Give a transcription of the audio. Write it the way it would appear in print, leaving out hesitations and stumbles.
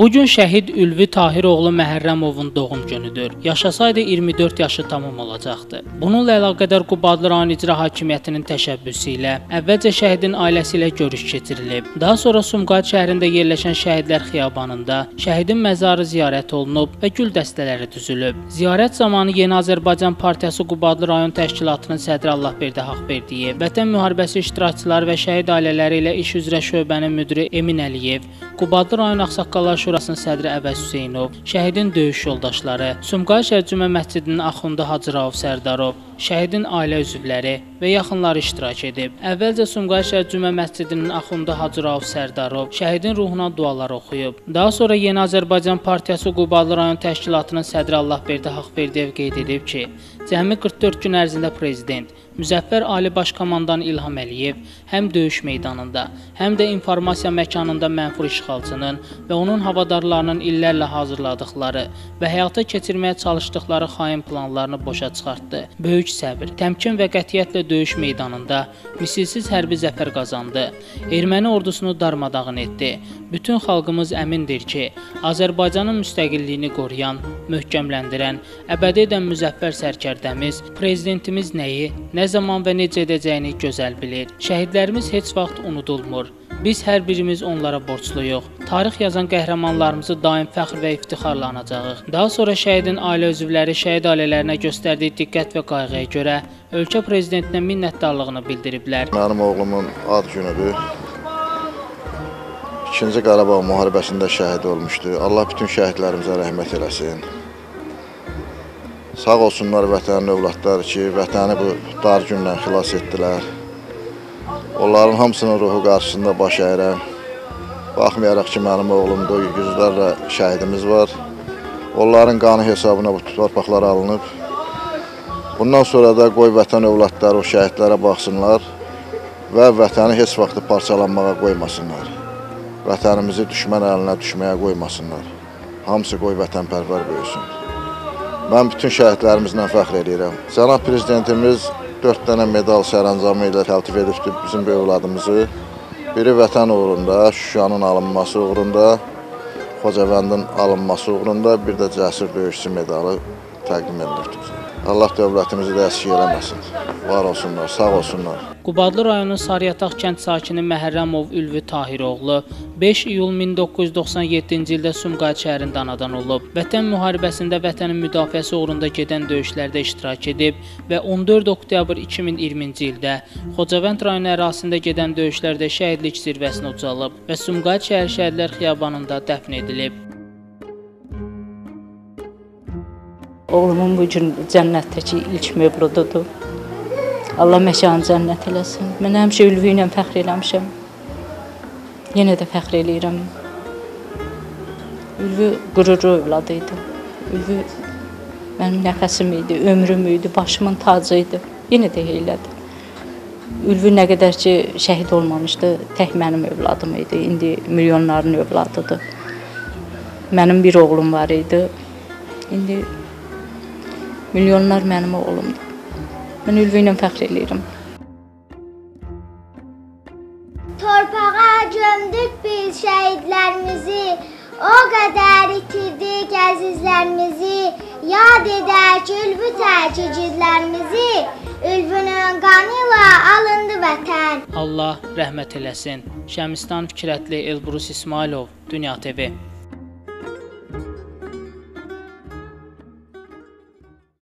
Bugün şəhid Ülvi Tahiroğlu Məhərrəmovun doğum günüdür. Yaşasaydı 24 yaşı tamam olacaqdı. Bununla əlaqədar Qubadlı rayon icra hakimiyyətinin təşəbbüsü ilə əvvəlcə şəhidin ailəsi ilə görüş keçirilib. Daha sonra Sumqayıt şəhərində yerləşən Şəhidlər Xiyabanında şəhidin məzarı ziyarət olunub və gül dəstələri düzülüb. Ziyarət zamanı Yeni Azərbaycan Partiyası Qubadlı rayon təşkilatının sədri Allahverdi Haqverdiyev, Vətən müharibəsi iştirakçıları və şəhid ailələri ilə iş üzrə şöbənin müdiri Emin Əliyev, Qubadlı rayon Ağsaqqallar Şurasının sədri Əvəz Hüseynov, şəhidin döyüş yoldaşları, Sumqayıt şəhər Cümə məscidinin axundu Hacı Rauf Sərdarov, şəhidin ailə üzvləri və yaxınları iştirak edib. Əvvəlcə Sumqayıt şəhər Cümə məscidinin axundu Hacı Rauf Sərdarov şəhidin ruhuna dualar oxuyub. Daha sonra Yeni Azərbaycan Partiyası Qubadlı rayon təşkilatının sədri Allahverdi Haqverdiyev qeyd edib ki, cəmi 44 gün ərzində prezident Müzəffər Ali Baş Komandan İlham Əliyev həm döyüş meydanında, həm də informasiya məkanında mənfur işğalçının və onun havadarlarının illərlə hazırladıqları və həyata keçirməyə çalışdıqları xain planlarını boşa çıxartdı. Böyük səbr, təmkin və qətiyyətlə döyüş meydanında misilsiz hərbi zəfər qazandı. Erməni ordusunu darmadağın etdi. Bütün xalqımız əmindir ki, Azərbaycanın müstəqilliyini qoruyan, möhkəmləndirən, əbədi edən müzəffər sərkərdəmiz, prezidentimiz nəyi, nə zaman və necə edəcəyini gözəl bilir. Şəhidlərimiz heç vaxt unudulmur. Biz hər birimiz onlara borcluyuq. Tarix yazan qəhrəmanlarımızı daim fəxr və iftixarla anacağıq. Daha sonra şəhidin ailə üzvləri şəhid ailələrinə göstərdiyi diqqət və qayğıya görə ölkə prezidentinə minnətdarlığını bildiriblər. Mənim oğlumun ad günüdür. 2-ci Qarabağ müharibəsində şəhid olmuşdu. Allah bütün şəhidlərimizə rəhmət eləsin. Sağ olsunlar vətənin övladları ki, vətəni bu dar gündən xilas etdilər. Onların hamısının ruhu qarşısında baş əyirəm. Baxmayaraq ki, mənim oğlumda yüzlərlə şəhidimiz var. Onların qanı hesabına bu torpaqlar alınıb. Bundan sonra da qoy vətən övladları o şəhidlərə baxsınlar və vətəni heç vaxt parçalanmağa qoymasınlar. Vətənimizi düşmən əlinə düşməyə qoymasınlar. Hamısı qoy vətənpərvər böyüsün. Mən bütün şəhidlərimizlə fəxr edirəm. Cənab Prezidentimiz 4 dənə medal sərəncamı ilə təltif edibdir bizim bu övladımızı. Biri vətən uğrunda, Şuşanın alınması uğrunda, Xocavəndin alınması uğrunda, bir də cəsur döyüşçü medalı təqdim edilibdir. Allah dövlətimizi də əskik eləməsin. Var olsunlar, sağ olsunlar. Qubadlı rayonu Sarıyataq kənd sakini Məhərrəmov Ülvi Tahiroğlu 5 iyul 1997-ci ildə Sumqayıt şəhərində anadan olub. Vətən müharibəsində vətənin müdafiəsi uğrunda gedən döyüşlərdə iştirak edib və 14 oktyabr 2020-ci ildə Xocavənd rayonu ərazisində gedən döyüşlərdə şəhidlik zirvəsinə ucalıb və Sumqayıt şəhər Şəhidlər Xiyabanında dəfn edilib. Oğlumun bugün cənnətdəki ilk mövlududur. Allah məkanı cənnət eləsin. Mən həmişə Ülvi ilə fəxr eləmişəm. Yenə də fəxr eləyirəm. Ülvi qürurlu övladı idi. Ülvi mənim nəfəsim idi, ömrüm idi, başımın tacı idi. Yenə də eylədi. Ülvi nə qədər ki şəhid olmamışdı, tək mənim övladım idi. İndi milyonların övladıdır. Mənim bir oğlum var idi. İndi milyonlar mənim oğlumdur. Mən Ülvi ilə fəxr eləyirəm. Torpağa gömdük biz şəhidlərimizi, o qədər itirdik əzizlərimizi, yad edək Ülvi təcigidlərimizi, Ülvünün qanıyla alındı vətən. Allah rəhmət eləsin. Şəmistan Fikrətli Elbrus İsmailov, Dünya TV.